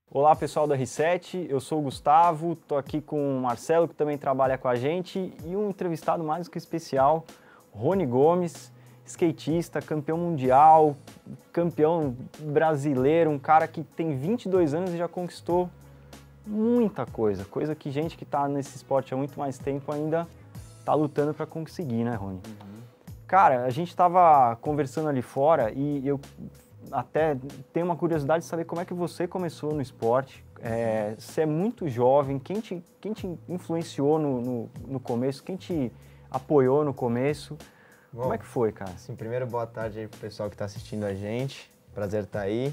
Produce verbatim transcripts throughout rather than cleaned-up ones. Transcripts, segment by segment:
Olá pessoal da R sete, eu sou o Gustavo, estou aqui com o Marcelo que também trabalha com a gente e um entrevistado mais do que especial, Rony Gomes, skatista, campeão mundial, campeão brasileiro, um cara que tem vinte e dois anos e já conquistou muita coisa, coisa que gente que está nesse esporte há muito mais tempo ainda está lutando para conseguir, né, Rony? Uhum. Cara, a gente estava conversando ali fora e eu até tenho uma curiosidade de saber como é que você começou no esporte. É, você é muito jovem, quem te, quem te influenciou no, no, no começo, quem te apoiou no começo? Bom, como é que foi, cara? Sim, primeiro, boa tarde aí pro pessoal que tá assistindo a gente. Prazer estar aí.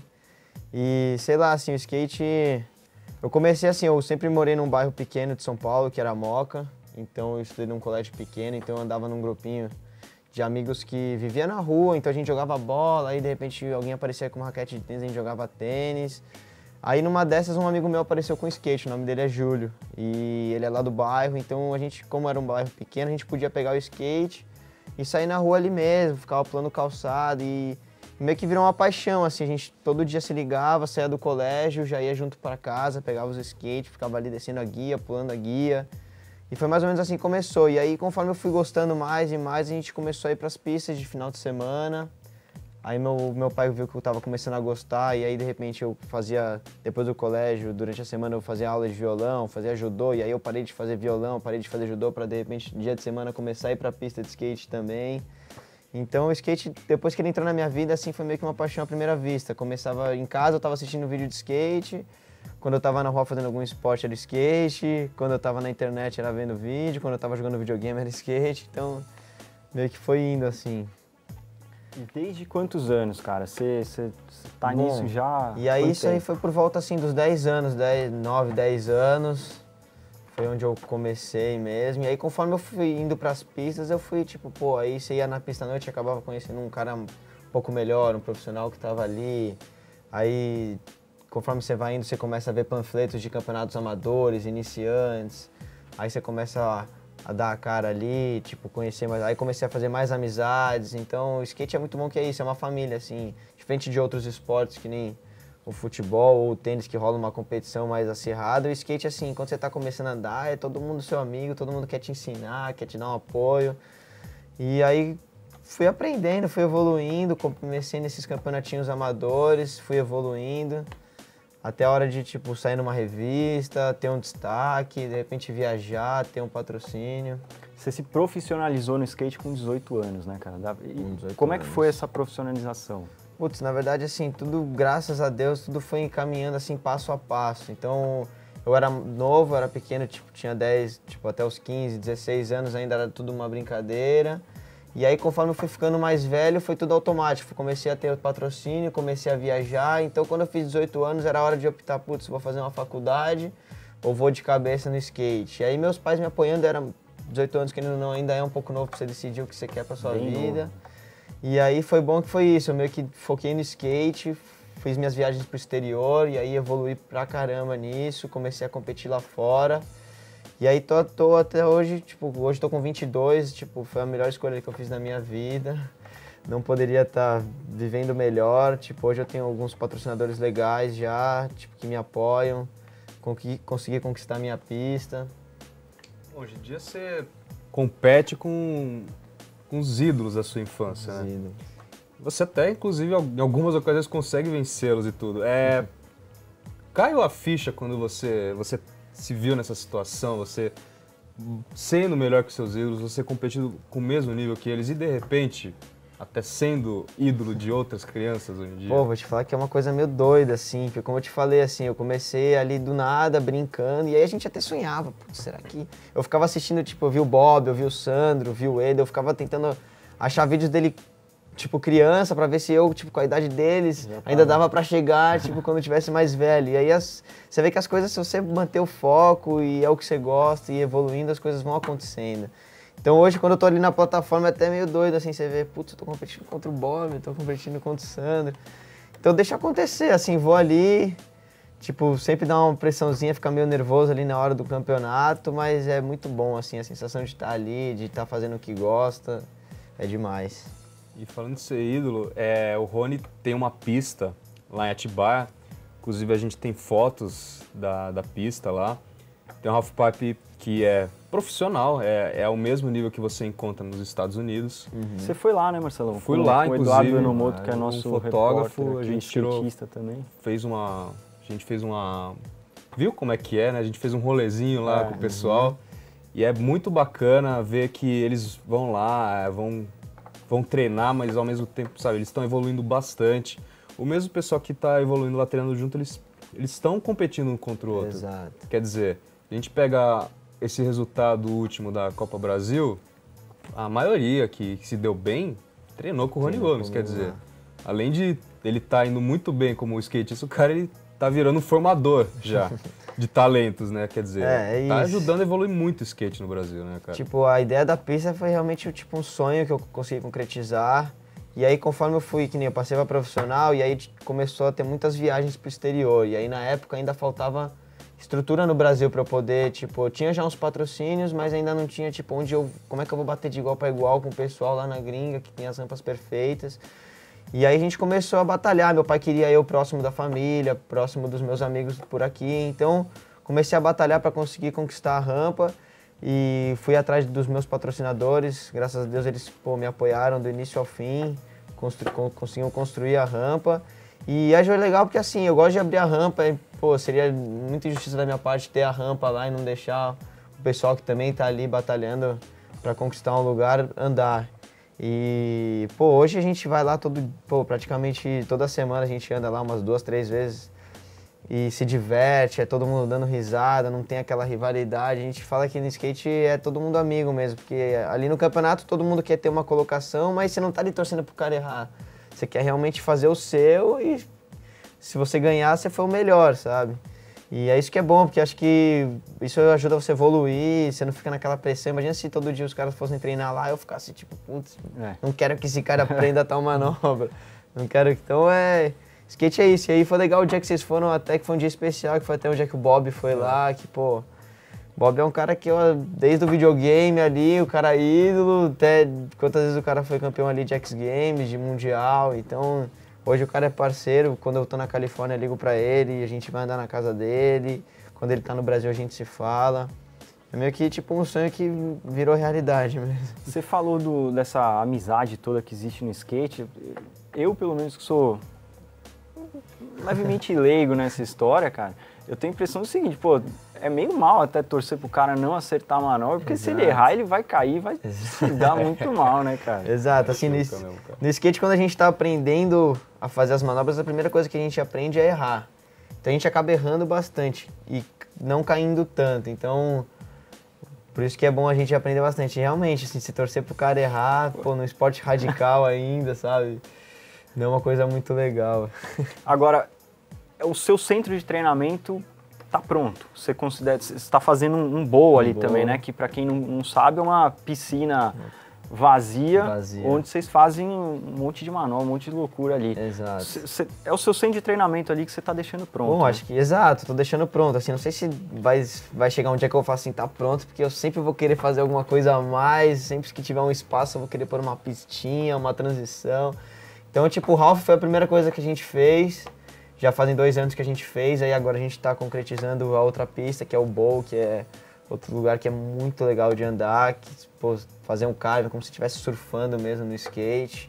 E, sei lá, assim, o skate... Eu comecei assim, eu sempre morei num bairro pequeno de São Paulo, que era Moca. Então, eu estudei num colégio pequeno, então eu andava num grupinho de amigos que vivia na rua, então a gente jogava bola, aí de repente alguém aparecia com uma raquete de tênis, a gente jogava tênis. Aí numa dessas um amigo meu apareceu com skate, o nome dele é Júlio, e ele é lá do bairro, então a gente, como era um bairro pequeno, a gente podia pegar o skate e sair na rua ali mesmo, ficava pulando calçado e meio que virou uma paixão, assim, a gente todo dia se ligava, saía do colégio, já ia junto para casa, pegava os skates, ficava ali descendo a guia, pulando a guia. E foi mais ou menos assim que começou. E aí, conforme eu fui gostando mais e mais, a gente começou a ir para as pistas de final de semana. Aí meu, meu pai viu que eu estava começando a gostar e aí, de repente, eu fazia, depois do colégio, durante a semana eu fazia aula de violão, fazia judô. E aí eu parei de fazer violão, parei de fazer judô para, de repente, dia de semana começar a ir para a pista de skate também. Então o skate, depois que ele entrou na minha vida, assim, foi meio que uma paixão à primeira vista. Começava em casa, eu estava assistindo vídeo de skate. Quando eu tava na rua fazendo algum esporte era skate, quando eu tava na internet era vendo vídeo, quando eu tava jogando videogame era skate, então meio que foi indo assim. E desde quantos anos, cara? Você tá Bom, nisso já? E aí isso tempo? Aí foi por volta assim dos dez anos, dez, nove, dez anos, foi onde eu comecei mesmo. E aí conforme eu fui indo pras pistas, eu fui tipo, pô, aí você ia na pista à noite e acabava conhecendo um cara um pouco melhor, um profissional que tava ali, aí... Conforme você vai indo, você começa a ver panfletos de campeonatos amadores, iniciantes. Aí você começa a, a dar a cara ali, tipo, conhecer mais. Aí comecei a fazer mais amizades. Então, o skate é muito bom que é isso, é uma família, assim. Diferente de outros esportes, que nem o futebol ou o tênis, que rola uma competição mais acirrada. O skate, assim, quando você tá começando a andar, é todo mundo seu amigo, todo mundo quer te ensinar, quer te dar um apoio. E aí... fui aprendendo, fui evoluindo, comecei nesses campeonatinhos amadores, fui evoluindo. Até a hora de, tipo, sair numa revista, ter um destaque, de repente viajar, ter um patrocínio. Você se profissionalizou no skate com dezoito anos, né, cara? E como é que foi essa profissionalização? Putz, na verdade, assim, tudo, graças a Deus, tudo foi encaminhando, assim, passo a passo. Então, eu era novo, eu era pequeno, tipo, tinha dez, tipo, até os quinze, dezesseis anos ainda era tudo uma brincadeira. E aí, conforme eu fui ficando mais velho, foi tudo automático. Comecei a ter o patrocínio, comecei a viajar. Então, quando eu fiz dezoito anos, era hora de optar, putz, vou fazer uma faculdade ou vou de cabeça no skate. E aí, meus pais me apoiando, era dezoito anos, que não, ainda é um pouco novo pra você decidir o que você quer pra sua Bem vida. Novo. E aí, foi bom que foi isso. Eu meio que foquei no skate, fiz minhas viagens pro exterior e aí evoluí pra caramba nisso. Comecei a competir lá fora. E aí tô, tô até hoje, tipo, hoje tô com vinte e dois, tipo, foi a melhor escolha que eu fiz na minha vida. Não poderia estar vivendo melhor, tipo, hoje eu tenho alguns patrocinadores legais já, tipo, que me apoiam, consegui, consegui conquistar minha pista. Hoje em dia você compete com, com os ídolos da sua infância, os né? Ídolos. Você até, inclusive, em algumas ocasiões consegue vencê-los e tudo. É, uhum. Caiu a ficha quando você... você se viu nessa situação, você sendo melhor que seus ídolos, você competindo com o mesmo nível que eles e de repente até sendo ídolo de outras crianças hoje em dia? Pô, vou te falar que é uma coisa meio doida, assim, porque como eu te falei, assim, eu comecei ali do nada, brincando, e aí a gente até sonhava, putz, será que... Eu ficava assistindo, tipo, eu vi o Bob, eu vi o Sandro, eu vi o Eder, eu ficava tentando achar vídeos dele, tipo, criança, pra ver se eu, tipo, com a idade deles, ainda dava pra chegar, tipo, quando eu tivesse mais velho. E aí as, você vê que as coisas, se você manter o foco e é o que você gosta e evoluindo, as coisas vão acontecendo. Então hoje, quando eu tô ali na plataforma, é até meio doido, assim, você vê, putz, eu tô competindo contra o Bob, eu tô competindo contra o Sandro. Então deixa acontecer, assim, vou ali, tipo, sempre dá uma pressãozinha, ficar meio nervoso ali na hora do campeonato, mas é muito bom, assim, a sensação de estar ali, de estar fazendo o que gosta, é demais. E falando de ser ídolo, é, o Rony tem uma pista lá em Atibaia Inclusive a gente tem fotos da, da pista lá. Tem um halfpipe que é profissional, é, é o mesmo nível que você encontra nos Estados Unidos. Uhum. Você foi lá, né, Marcelo? Fui com, lá, com o inclusive. Eduardo Enomoto, que é nosso um fotógrafo, repórter, a aqui, gente tirou, também. Fez uma, a gente fez uma, viu como é que é, né? A gente fez um rolezinho lá é, com o pessoal. Uhum. E é muito bacana ver que eles vão lá, vão, vão treinar, mas ao mesmo tempo, sabe, eles estão evoluindo bastante. O mesmo pessoal que está evoluindo lá treinando junto, eles eles estão competindo um contra o outro. Exato. Quer dizer, a gente pega esse resultado último da Copa Brasil, a maioria que, que se deu bem treinou com o Rony Gomes. Quer dizer, além de ele estar tá indo muito bem como skatista, o cara ele tá virando um formador já de talentos, né? Quer dizer, é, é tá isso. ajudando a evoluir muito o skate no Brasil, né, cara? Tipo, a ideia da pista foi realmente tipo um sonho que eu consegui concretizar. E aí, conforme eu fui, que nem eu passei para profissional, e aí começou a ter muitas viagens pro exterior. E aí, na época, ainda faltava estrutura no Brasil para eu poder, tipo, eu tinha já uns patrocínios, mas ainda não tinha, tipo, onde eu, como é que eu vou bater de igual para igual com o pessoal lá na gringa, que tem as rampas perfeitas. E aí a gente começou a batalhar, meu pai queria eu próximo da família, próximo dos meus amigos por aqui, então comecei a batalhar para conseguir conquistar a rampa. E fui atrás dos meus patrocinadores, graças a Deus eles pô, me apoiaram do início ao fim, constru conseguiam construir a rampa. E aí foi legal porque assim, eu gosto de abrir a rampa, e, pô, seria muita injustiça da minha parte ter a rampa lá e não deixar o pessoal que também está ali batalhando para conquistar um lugar andar. E pô, hoje a gente vai lá todo, pô, praticamente toda semana a gente anda lá umas duas, três vezes. E se diverte, é todo mundo dando risada, não tem aquela rivalidade. A gente fala que no skate é todo mundo amigo mesmo, porque ali no campeonato todo mundo quer ter uma colocação, mas você não tá ali torcendo pro cara errar. Você quer realmente fazer o seu e se você ganhar, você foi o melhor, sabe? E é isso que é bom, porque acho que isso ajuda você a evoluir, você não fica naquela pressão. Imagina se todo dia os caras fossem treinar lá e eu ficasse tipo, putz, é. não quero que esse cara aprenda tal manobra. Não quero, então é... Skate é isso, e aí foi legal o dia que vocês foram, até que foi um dia especial, que foi até o dia que o Bob foi lá, que pô... Bob é um cara que, ó, desde o videogame ali, o cara é ídolo, até quantas vezes o cara foi campeão ali de X Games, de Mundial, então... Hoje o cara é parceiro, quando eu tô na Califórnia eu ligo pra ele, a gente vai andar na casa dele, quando ele tá no Brasil a gente se fala. É meio que tipo um sonho que virou realidade mesmo. Você falou do, dessa amizade toda que existe no skate, eu pelo menos que sou... levemente leigo nessa história, cara, eu tenho a impressão do seguinte, pô, é meio mal até torcer pro cara não acertar a manobra, porque Exato. Se ele errar, ele vai cair, vai se dar muito mal, né, cara? Exato, assim, no, mesmo, no skate, quando a gente tá aprendendo a fazer as manobras, a primeira coisa que a gente aprende é errar. Então a gente acaba errando bastante e não caindo tanto, então... Por isso que é bom a gente aprender bastante. Realmente, assim, se torcer pro cara errar, pô, no esporte radical ainda, sabe? Não é uma coisa muito legal. Agora, o seu centro de treinamento está pronto. Você considera, você está fazendo um, um bowl ali um também, bowl. Né? Que para quem não, não sabe é uma piscina vazia, vazia, onde vocês fazem um monte de manobra, um monte de loucura ali. Exato. Cê, cê, é o seu centro de treinamento ali que você está deixando pronto. Bom, né? acho que, exato, estou deixando pronto. Assim, não sei se vai, vai chegar um dia que eu vou falar assim, tá pronto, porque eu sempre vou querer fazer alguma coisa a mais, sempre que tiver um espaço eu vou querer pôr uma pistinha, uma transição. Então, tipo, o Ralph foi a primeira coisa que a gente fez, já fazem dois anos que a gente fez, aí agora a gente está concretizando a outra pista, que é o Bowl, que é outro lugar que é muito legal de andar, que, pô, fazer um carve como se estivesse surfando mesmo no skate.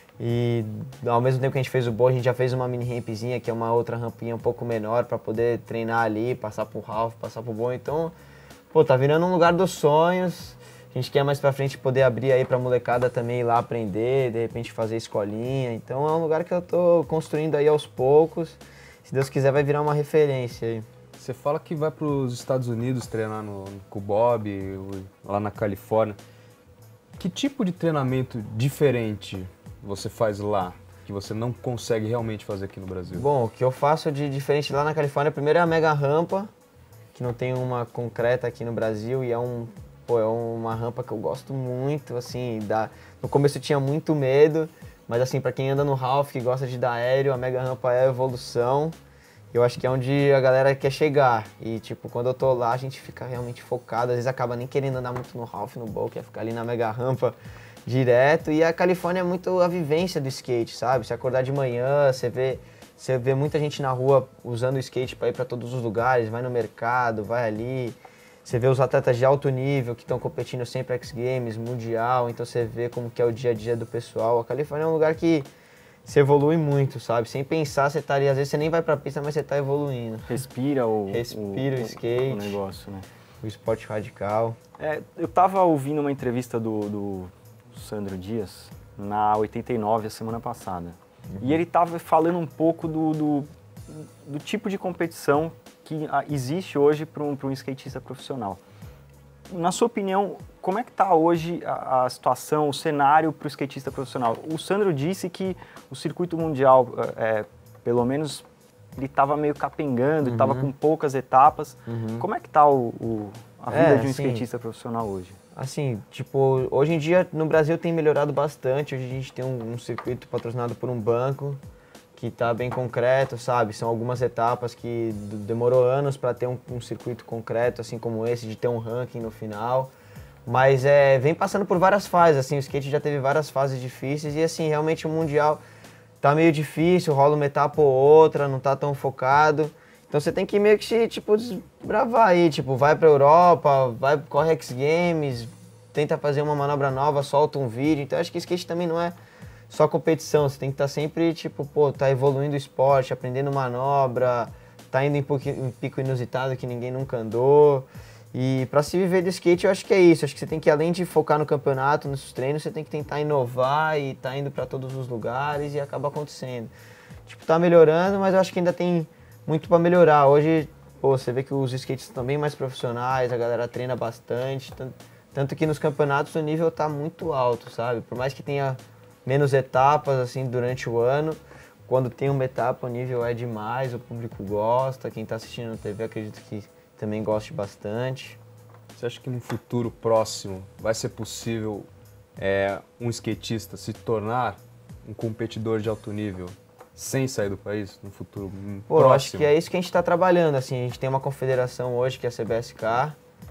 E ao mesmo tempo que a gente fez o Bowl, a gente já fez uma mini rampzinha, que é uma outra rampinha um pouco menor, para poder treinar ali, passar pro Ralph, passar pro Bowl. Então, pô, tá virando um lugar dos sonhos. A gente quer mais pra frente poder abrir aí pra molecada também ir lá aprender, de repente fazer escolinha. Então é um lugar que eu tô construindo aí aos poucos. Se Deus quiser vai virar uma referência aí. Você fala que vai pros Estados Unidos treinar no, com o Bob, lá na Califórnia. Que tipo de treinamento diferente você faz lá, que você não consegue realmente fazer aqui no Brasil? Bom, o que eu faço de diferente lá na Califórnia, primeiro é a mega rampa, que não tem uma concreta aqui no Brasil e é um... Pô, é uma rampa que eu gosto muito, assim, dá... no começo eu tinha muito medo, mas assim, pra quem anda no Ralph, que gosta de dar aéreo, a mega rampa é a evolução. Eu acho que é onde a galera quer chegar. E tipo, quando eu tô lá, a gente fica realmente focado, às vezes acaba nem querendo andar muito no Ralph, no Bowl, quer ficar ali na mega rampa direto. E a Califórnia é muito a vivência do skate, sabe? Você acordar de manhã, você vê Você vê muita gente na rua usando o skate para ir para todos os lugares, vai no mercado, vai ali. Você vê os atletas de alto nível que estão competindo sempre X Games, Mundial, então você vê como que é o dia a dia do pessoal. A Califórnia é um lugar que você evolui muito, sabe? Sem pensar, você tá ali, às vezes você nem vai pra pista, mas você tá evoluindo. Respira o, Respira o, o skate, o negócio, né? O esporte radical. É, eu tava ouvindo uma entrevista do, do Sandro Dias na oitenta e nove, a semana passada. Uhum. E ele tava falando um pouco do, do, do tipo de competição que existe hoje para um, para um skatista profissional. Na sua opinião, como é que está hoje a, a situação, o cenário para o skatista profissional? O Sandro disse que o circuito mundial, é, pelo menos, ele estava meio capengando, estava Uhum. com poucas etapas. Uhum. Como é que está o, o, a vida É, de um assim, skatista profissional hoje? Assim, tipo, hoje em dia no Brasil tem melhorado bastante. Hoje a gente tem um, um circuito patrocinado por um banco que tá bem concreto, sabe? São algumas etapas que demorou anos para ter um, um circuito concreto, assim como esse, de ter um ranking no final. Mas é, vem passando por várias fases, assim, o skate já teve várias fases difíceis e, assim, realmente o Mundial tá meio difícil, rola uma etapa ou outra, não tá tão focado. Então você tem que meio que se, tipo, desbravar aí, tipo, vai pra Europa, vai, corre X Games, tenta fazer uma manobra nova, solta um vídeo. Então acho que skate também não é só competição, você tem que estar sempre, tipo, pô, tá evoluindo o esporte, aprendendo manobra, tá indo em pico, em pico inusitado que ninguém nunca andou. E pra se viver de skate, eu acho que é isso. Acho que você tem que, além de focar no campeonato, nos treinos, você tem que tentar inovar e tá indo pra todos os lugares e acaba acontecendo. Tipo, tá melhorando, mas eu acho que ainda tem muito pra melhorar. Hoje, pô, você vê que os skates estão bem mais profissionais, a galera treina bastante, tanto, tanto que nos campeonatos o nível tá muito alto, sabe? Por mais que tenha menos etapas, assim, durante o ano, quando tem uma etapa o nível é demais, o público gosta, quem tá assistindo na T V acredito que também goste bastante. Você acha que no futuro próximo vai ser possível é, um skatista se tornar um competidor de alto nível sem sair do país no futuro Pô, próximo? eu acho que é isso que a gente está trabalhando, assim, a gente tem uma confederação hoje que é a C B S K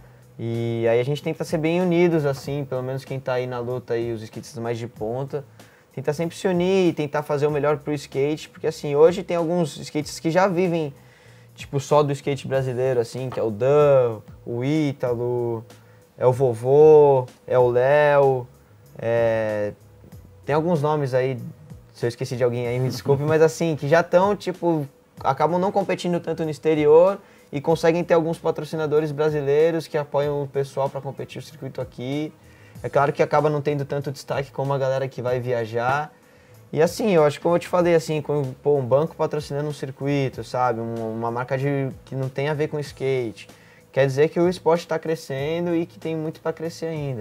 e aí a gente tenta ser bem unidos, assim, pelo menos quem está aí na luta, aí, os skatistas mais de ponta, tenta sempre se unir e tentar fazer o melhor pro skate, porque assim, hoje tem alguns skatistas que já vivem tipo, só do skate brasileiro, assim, que é o Dan, o Ítalo, é o Vovô, é o Léo, é... tem alguns nomes aí, se eu esqueci de alguém aí, me desculpe, mas assim, que já estão, tipo, acabam não competindo tanto no exterior e conseguem ter alguns patrocinadores brasileiros que apoiam o pessoal para competir o circuito aqui. É claro que acaba não tendo tanto destaque como a galera que vai viajar. E assim, eu acho que como eu te falei, assim, com pô, um banco patrocinando um circuito, sabe? Um, uma marca de, que não tem a ver com skate. Quer dizer que o esporte está crescendo e que tem muito para crescer ainda.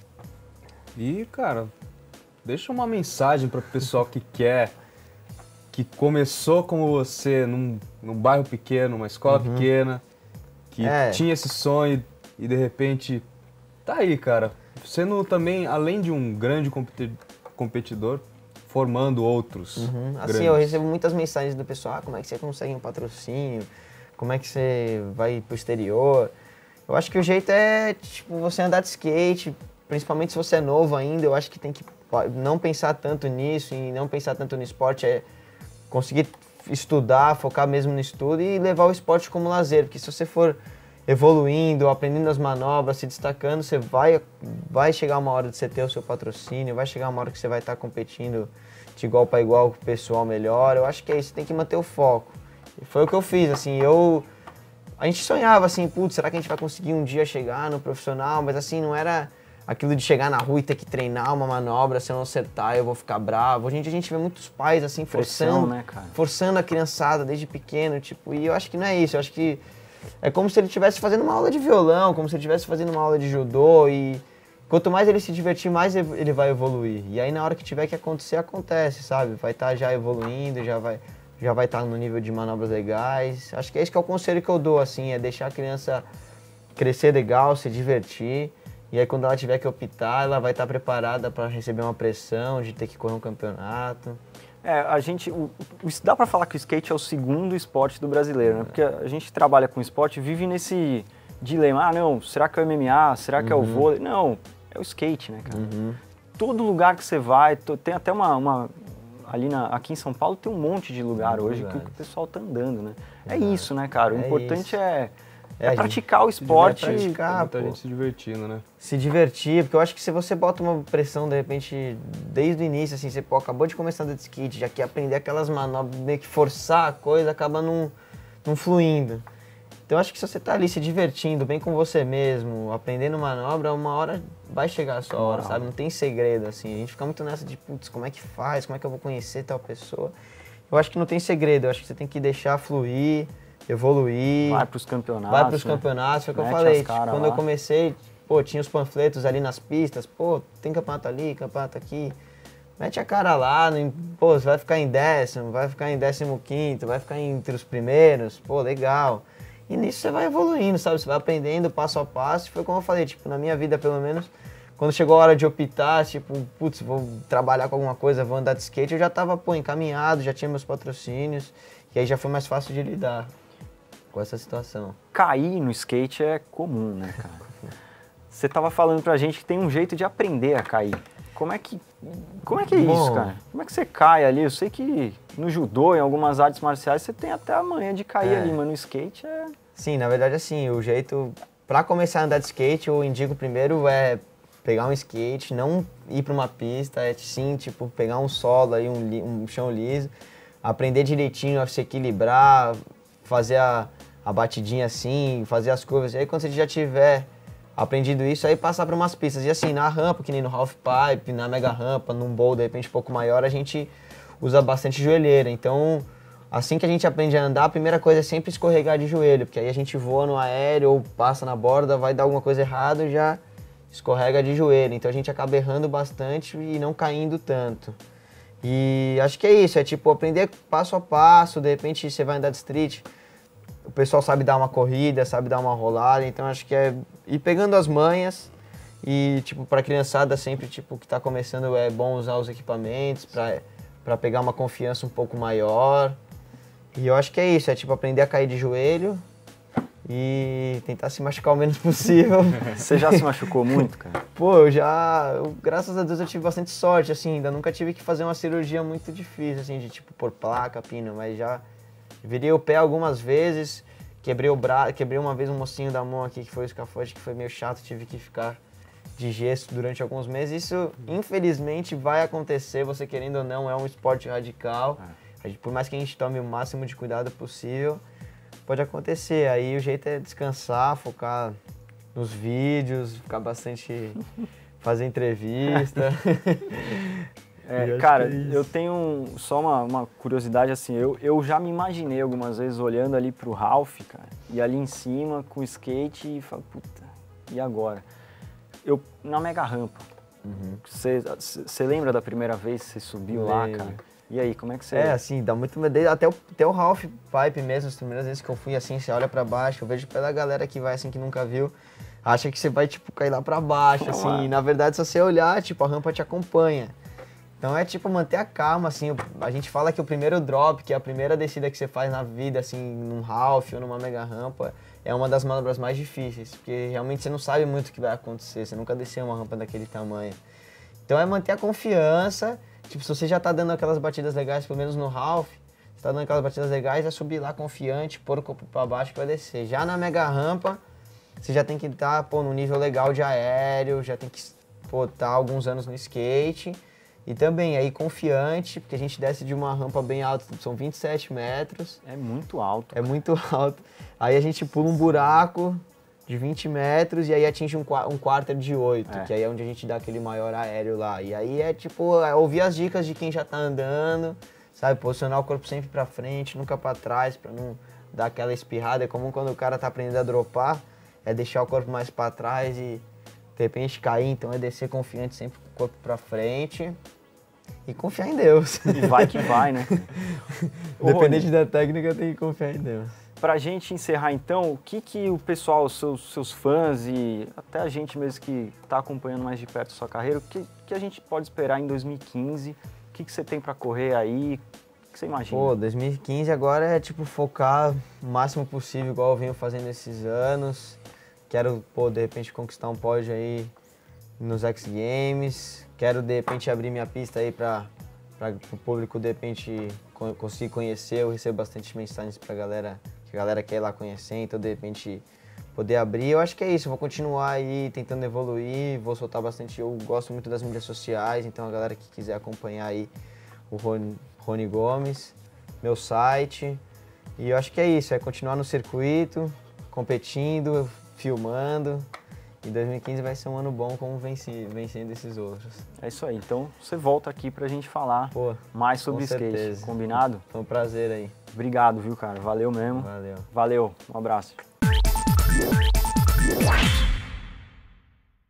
E, cara, deixa uma mensagem para o pessoal que quer, que começou como você num, num bairro pequeno, uma escola uhum. pequena, que é. tinha esse sonho e de repente tá aí, cara. Sendo também, além de um grande competidor, formando outros. Uhum. Assim, eu recebo muitas mensagens do pessoal, ah, como é que você consegue um patrocínio? Como é que você vai pro exterior? Eu acho que o jeito é, tipo, você andar de skate, principalmente se você é novo ainda, eu acho que tem que não pensar tanto nisso e não pensar tanto no esporte, é conseguir estudar, focar mesmo no estudo e levar o esporte como lazer, porque se você for evoluindo, aprendendo as manobras, se destacando, você vai, vai chegar uma hora de você ter o seu patrocínio, vai chegar uma hora que você vai estar competindo de igual para igual com o pessoal melhor. Eu acho que é isso, você tem que manter o foco. E foi o que eu fiz, assim, eu... A gente sonhava assim, putz, será que a gente vai conseguir um dia chegar no profissional? Mas assim, não era aquilo de chegar na rua e ter que treinar uma manobra, se eu não acertar eu vou ficar bravo. Hoje em dia a gente vê muitos pais assim, forçando, Pressão, né, cara? forçando a criançada desde pequeno, tipo, e eu acho que não é isso, eu acho que é como se ele estivesse fazendo uma aula de violão, como se ele estivesse fazendo uma aula de judô e quanto mais ele se divertir, mais ele vai evoluir. E aí na hora que tiver que acontecer, acontece, sabe? Vai estar já evoluindo, já vai já vai estar no nível de manobras legais. Acho que é esse que é o conselho que eu dou, assim, é deixar a criança crescer legal, se divertir. E aí quando ela tiver que optar, ela vai estar preparada para receber uma pressão de ter que correr um campeonato. É, a gente, o, o, dá para falar que o skate é o segundo esporte do brasileiro, né? Porque a gente trabalha com esporte e vive nesse dilema, ah não, será que é o M M A, será que uhum. é o vôlei? Não, é o skate, né, cara? Uhum. Todo lugar que você vai, tem até uma, uma ali na, aqui em São Paulo tem um monte de lugar Muito hoje que, lugar. que o pessoal tá andando, né? É Exato. isso, né, cara? O É importante isso. é, É, é a gente praticar o esporte. devia praticar. Ah, Muita pô. gente se divertindo, né? Se divertir, porque eu acho que se você bota uma pressão, de repente, desde o início, assim, você pô, acabou de começar a andar de skate, já quer aprender aquelas manobras, meio que forçar a coisa, acaba não, não fluindo. Então eu acho que se você tá ali se divertindo, bem com você mesmo, aprendendo manobra, uma hora vai chegar a sua hora, sabe? Não tem segredo, assim. A gente fica muito nessa de, putz, como é que faz? Como é que eu vou conhecer tal pessoa? Eu acho que não tem segredo, eu acho que você tem que deixar fluir, evoluir. Vai pros campeonatos. Vai pros né? campeonatos, foi o que eu Mete falei. as Tipo, cara quando lá. eu comecei, pô, tinha os panfletos ali nas pistas, pô, tem campeonato ali, campeonato aqui. Mete a cara lá, não- pô, você vai ficar em décimo, vai ficar em décimo quinto, vai ficar entre os primeiros, pô, legal. E nisso você vai evoluindo, sabe? Você vai aprendendo passo a passo. Foi como eu falei, tipo, na minha vida, pelo menos, quando chegou a hora de optar, tipo, putz, vou trabalhar com alguma coisa, vou andar de skate, eu já tava, pô, encaminhado, já tinha meus patrocínios. E aí já foi mais fácil de lidar com essa situação. Cair no skate é comum, né, cara? Você tava falando pra gente que tem um jeito de aprender a cair. Como é que, como é, que é Bom. isso, cara? Como é que você cai ali? Eu sei que no judô, em algumas artes marciais, você tem até a manha de cair É. ali, mas no skate é... Sim, na verdade, assim, o jeito... Pra começar a andar de skate, eu indico primeiro é pegar um skate, não ir pra uma pista, é sim, tipo, pegar um solo aí, um, li- um chão liso, aprender direitinho a se equilibrar, fazer a, a batidinha assim, fazer as curvas. E aí quando você já tiver aprendido isso, aí passar para umas pistas. E assim, na rampa, que nem no half pipe, na mega rampa, num bowl de repente um pouco maior, a gente usa bastante joelheira. Então, assim que a gente aprende a andar, a primeira coisa é sempre escorregar de joelho, porque aí a gente voa no aéreo ou passa na borda, vai dar alguma coisa errada e já escorrega de joelho. Então a gente acaba errando bastante e não caindo tanto. E acho que é isso, é tipo aprender passo a passo, de repente você vai andar de street, o pessoal sabe dar uma corrida, sabe dar uma rolada, então acho que é ir pegando as manhas e tipo para criançada sempre tipo que tá começando é bom usar os equipamentos para para pegar uma confiança um pouco maior. E eu acho que é isso, é tipo aprender a cair de joelho e tentar se machucar o menos possível. Você já se machucou muito, cara? Pô, eu já, eu, graças a Deus eu tive bastante sorte, assim, ainda nunca tive que fazer uma cirurgia muito difícil, assim, de tipo pôr placa, pino, mas já virei o pé algumas vezes, quebrei o braço, quebrei uma vez um mocinho da mão aqui que foi o escafote, que foi meio chato, tive que ficar de gesso durante alguns meses. Isso, infelizmente, vai acontecer, você querendo ou não, é um esporte radical. A gente, por mais que a gente tome o máximo de cuidado possível, pode acontecer. Aí o jeito é descansar, focar nos vídeos, ficar bastante... fazer entrevista. É, Eu acho cara, que é isso. eu tenho um- só uma, uma curiosidade, assim, eu, eu já me imaginei algumas vezes olhando ali pro Ralph, cara, e ali em cima com o skate e falo, puta, e agora? Eu, na mega rampa, você lembra da primeira vez que você subiu lá, Lembro. cara? E aí, como é que você... É, assim, dá muito medo. Até o, até o half pipe mesmo, as primeiras vezes que eu fui, assim, você olha pra baixo, eu vejo pela galera que vai, assim, que nunca viu, acha que você vai, tipo, cair lá pra baixo, assim, e na verdade, se você olhar, tipo, a rampa te acompanha. Então é, tipo, manter a calma, assim, a gente fala que o primeiro drop, que é a primeira descida que você faz na vida, assim, num half ou numa mega rampa, é uma das manobras mais difíceis, porque realmente você não sabe muito o que vai acontecer, você nunca desceu uma rampa daquele tamanho. Então é manter a confiança. Tipo, se você já tá dando aquelas batidas legais, pelo menos no half, você tá dando aquelas batidas legais, é subir lá confiante, pôr o corpo pra baixo que vai descer. Já na mega rampa, você já tem que estar, pô, num nível legal de aéreo, já tem que, pô, tá alguns anos no skate. E também aí confiante, porque a gente desce de uma rampa bem alta, são vinte e sete metros, É muito alto. é muito alto. Aí a gente pula um buraco de vinte metros e aí atinge um, qua- um quarter de oito, É. que aí é onde a gente dá aquele maior aéreo lá. E aí é tipo, é ouvir as dicas de quem já tá andando, sabe? Posicionar o corpo sempre pra frente, nunca pra trás, pra não dar aquela espirrada. É comum quando o cara tá aprendendo a dropar, é deixar o corpo mais pra trás e de repente cair. Então é descer confiante sempre com o corpo pra frente e confiar em Deus. E vai que vai, né? Ô, Rony, Independente da técnica, tem que confiar em Deus. pra gente encerrar então, o que que o pessoal, os seus, seus fãs e até a gente mesmo que tá acompanhando mais de perto a sua carreira, o que, que a gente pode esperar em dois mil e quinze? O que que você tem pra correr aí? O que você imagina? Pô, dois mil e quinze agora é tipo focar o máximo possível, igual eu venho fazendo esses anos. Quero, pô, de repente conquistar um pódio aí nos X Games. Quero de repente abrir minha pista aí pra para o público de repente co conseguir conhecer. Eu recebo bastante mensagens para galera, que a galera quer ir lá conhecer, então de repente poder abrir. Eu acho que é isso, eu vou continuar aí tentando evoluir, vou soltar bastante. Eu gosto muito das mídias sociais, então a galera que quiser acompanhar aí o Rony, Rony Gomes, meu site. E eu acho que é isso, é continuar no circuito, competindo, filmando. E dois mil e quinze vai ser um ano bom como venci, vencendo esses outros. É isso aí, então você volta aqui pra gente falar Pô, mais sobre com skate, certeza. combinado? Foi um prazer aí. Obrigado, viu, cara? Valeu mesmo. Valeu. Valeu, um abraço.